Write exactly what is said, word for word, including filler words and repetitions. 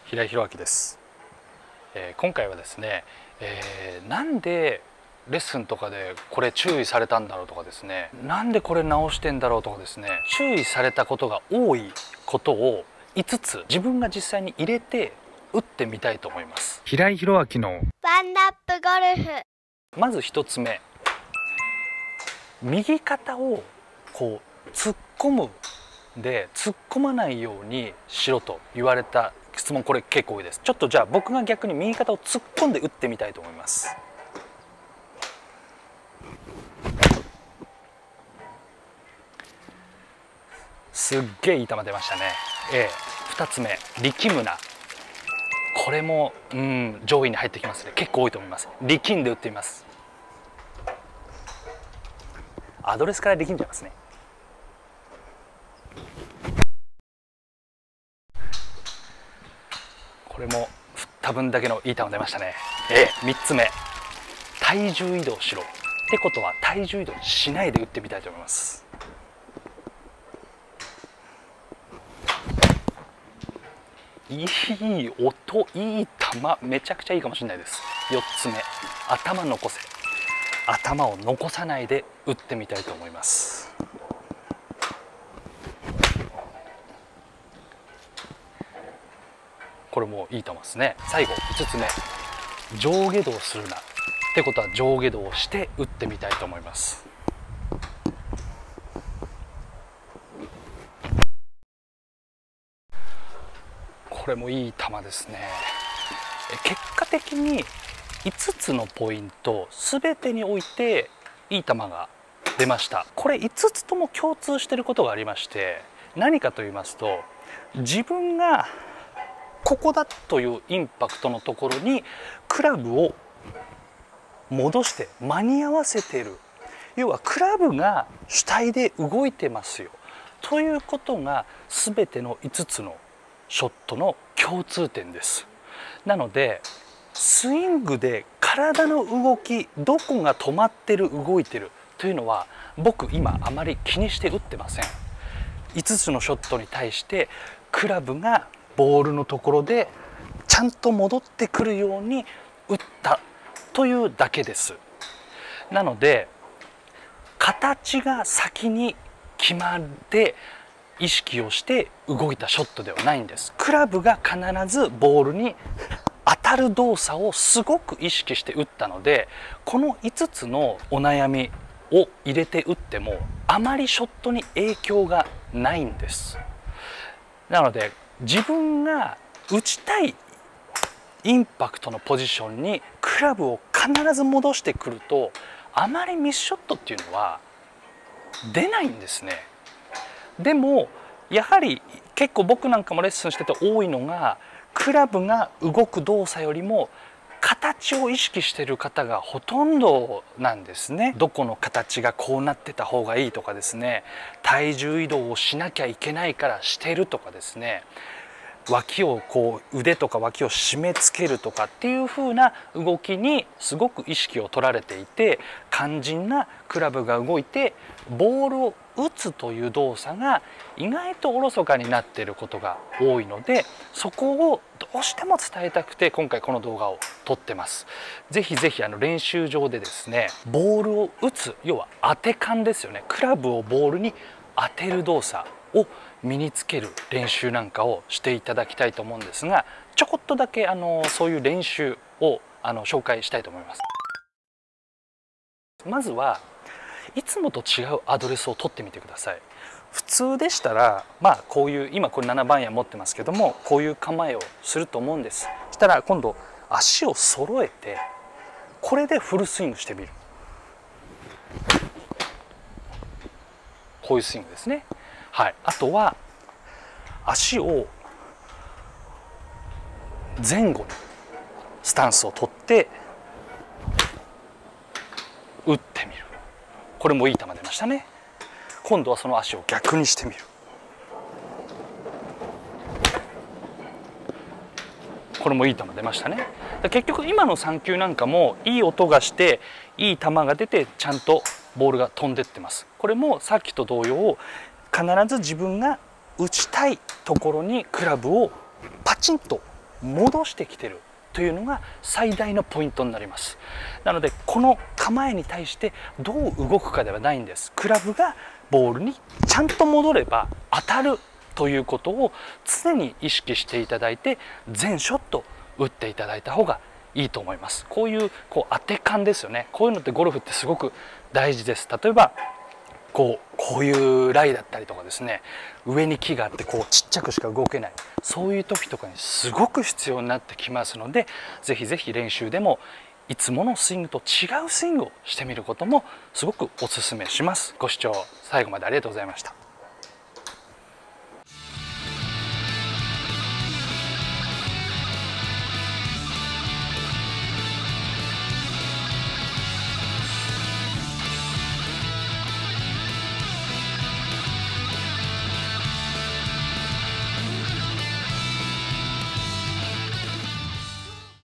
平井弘明です、えー、今回はですね、えー、なんでレッスンとかでこれ注意されたんだろうとかですね、なんでこれ直してんだろうとかですね、注意されたことが多いことをいつつ自分が実際に入れて打ってみたいと思います。平井弘明のワンダップゴルフ。 まず一つ目、右肩をこう突っ込むで突っ込まないようにしろと言われた質問、これ結構多いです。ちょっとじゃあ僕が逆に右肩を突っ込んで打ってみたいと思います。すっげえいい球出ましたね。ええ、ふたつめ、力むな。これもうん上位に入ってきますね。結構多いと思います。力んで打ってみます。アドレスから力んじゃいますね。これも振った分だけのいい球出ましたね。ええ、みっつめ、体重移動しろってことは体重移動しないで打ってみたいと思います。いい音、いい球、めちゃくちゃいいかもしれないです。よっつめ、頭残せ。頭を残さないで打ってみたいと思います。これもいい球ですね。最後いつつめ、上下動するなってことは上下動をして打ってみたいと思います。これもいい球ですね。結果的にいつつのポイント全てにおいていい球が出ました。これいつつとも共通していることがありまして、何かと言いますと、自分がここだというインパクトのところにクラブを戻して間に合わせている、要はクラブが主体で動いてますよということが全てのいつつのショットの共通点です。なのでスイングで体の動き、どこが止まってる動いてるというのは僕今あまり気にして打ってません。いつつのショットに対してクラブがボールのところでちゃんと戻ってくるように打ったというだけです。なので形が先に決まって意識をして動いたショットではないんです。クラブが必ずボールに当たる動作をすごく意識して打ったので、このいつつのお悩みを入れて打ってもあまりショットに影響がないんです。なので自分が打ちたいインパクトのポジションにクラブを必ず戻してくると、あまりミスショットっていうのは出ないんですね。でもやはり結構僕なんかもレッスンしてて多いのが、クラブが動く動作よりも形を意識している方がほとんどなんですね。どこの形がこうなってた方がいいとかですね、体重移動をしなきゃいけないからしてるとかですね、脇をこう腕とか脇を締め付けるとかっていう風な動きにすごく意識を取られていて、肝心なクラブが動いてボールを打つという動作が意外とおろそかになっていることが多いので、そこをどうしても伝えたくて今回この動画を撮ってます。ぜひぜひあの練習場でですね、ボールを打つ、要は当て感ですよね。クラブをボールに当てる動作を身につける練習なんかをしていただきたいと思うんですが、ちょこっとだけあのそういう練習をあの紹介したいと思います。まずはいつもと違うアドレスを取ってみてください。普通でしたらまあこういう、今これななばんや持ってますけども、こういう構えをすると思うんです。そしたら今度足を揃えてこれでフルスイングしてみる。こういうスイングですね。はい、あとは足を前後にスタンスを取って打ってみる。これもいい球出ましたね。今度はその足を逆にしてみる。これもいい球出ましたね。結局今のさん球なんかもいい音がしていい球が出てちゃんとボールが飛んでってます。これもさっきと同様、必ず自分が打ちたいところにクラブをパチンと戻してきてるというのが最大のポイントになります。なのでこの構えに対してどう動くかではないんです。クラブがボールにちゃんと戻れば当たるということを常に意識していただいて、全ショット打っていただいた方がいいと思います。こういうこう当て感ですよね。こういうのってゴルフってすごく大事です。例えばこうこういうライだったりとかですね、上に木があってこうちっちゃくしか動けない、そういう時とかにすごく必要になってきますので、ぜひぜひ練習でもいつものスイングと違うスイングをしてみることもすごくおすすめします。ご視聴最後までありがとうございました。